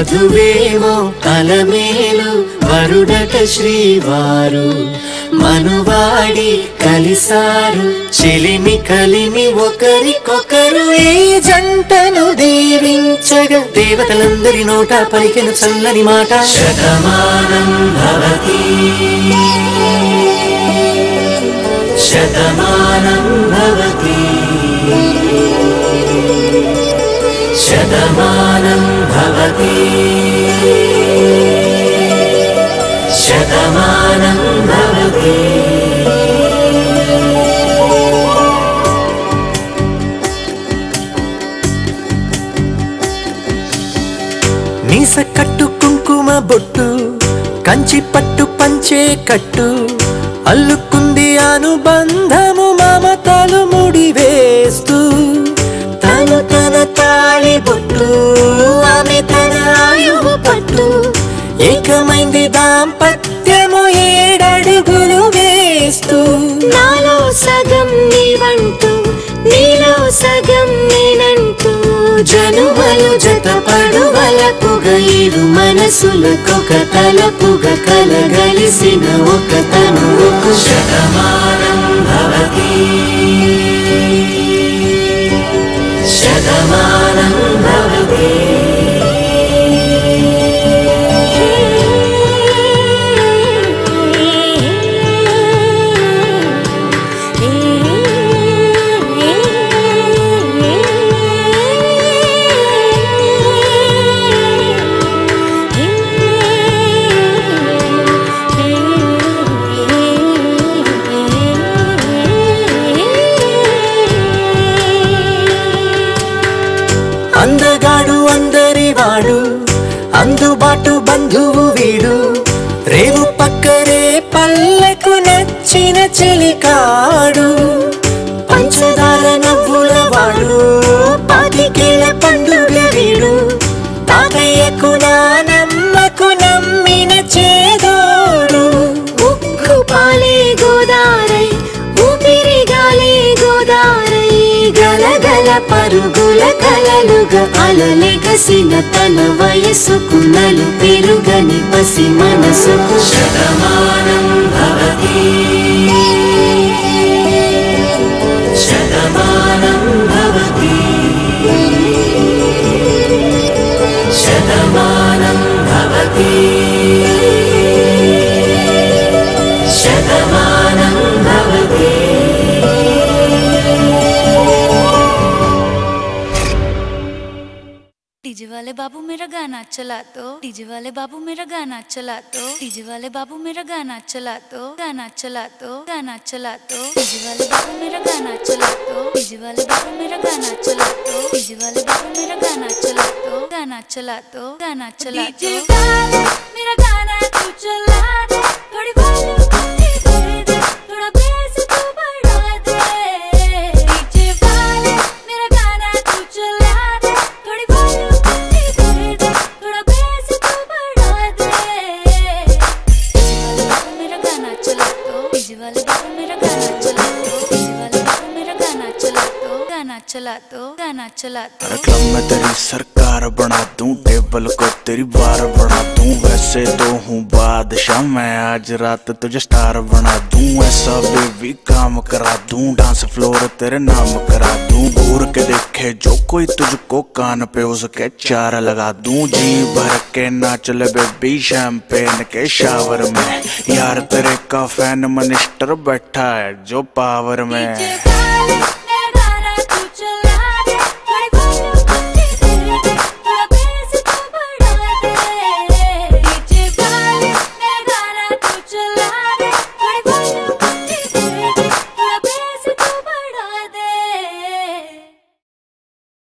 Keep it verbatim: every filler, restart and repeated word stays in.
వధువేమో అలమేలు వరుడట శ్రీవారు మనువాడి కలిసారు చెలిమి కలిమి ఒకరికొకరు ఈ జంటను దీవించగా దేవతలందరి నోట పలికెను చల్లని మాట శతమానం భవతి శతమానం భవతి శతమానం భవతి శతమానం భవతి మీస కట్టు కుంకుమ బొట్టు కంచి పట్టు పంచే కట్టు అల్లుకుంది అనుబంధము మమతలు ముడివేస్తూ తను తన తాళి బొట్టు ఆమె తన ఆయువు పట్టు ఏకమైంది దాంపత్యము ఏడడుగులు వేస్తూ నాలో సగం నీవంటూ నీలో సగం నేనంటూ జనుమలు జతపడు వలపుగ ఇరు మనసులకొక తలపుగ కలగలిసిన ఒక తను ఒక శతమానం భవతి శతమానం భవతి అందగాడు అందరి వాడు అందుబాటు బంధువు వీడు రేవు పక్కరే పల్లెకు నచ్చిన చెలికాడు పంచదార నవ్వుల వాడు పాతికేల పండుగ వీడు తాతయ్యకు నానమ్మకు నమ్మిన చేదోడు ఉక్కు పాలే గోదారై ఊపిరి గాలే గోదారై గలగల పరుగుల కలలుగా అలలెగసిన తన వయసుకు నలు పెరుగని పసి మనసుకు శతమానం భవతి శతమానం భవతి శతమానం భవతి శతమానం భవతి डीजे वाले बाबू मेरा गाना चला दो डीजे वाले बाबू मेरा गाना चला दो डीजे वाले बाबू मेरा गाना चला दो गाना चला दो गाना चला दो डीजे वाले बाबू मेरा गाना चला दो डीजे वाले बाबू मेरा गाना चला दो डीजे वाले बाबू मेरा गाना चला दो गाना चला दो गाना चला दो डीजे वाले मेरा गाना तू चला दे थोड़ी वॉल्यूम दे दे थोड़ा बेस तू बढ़ा दे डीजे वाले मेरा गाना तू चला दे थोड़ी वॉल्यूम चला दो गाना चला दो क्लब में तेरी सरकार बना दूं टेबल को तेरी बार बना दूं वैसे तो हूँ बादशाह मैं आज रात तुझे स्टार बना दूं ऐसा बेबी काम करा दूं डांस फ्लोर तेरे नाम करा दूं घूर के देखे जो कोई तुझको कान पे उसके चार लगा दूं जी भर के नाच ले बेबी शैंपेन के शावर में यार तेरे का फैन मिनिस्टर बैठा है जो पावर में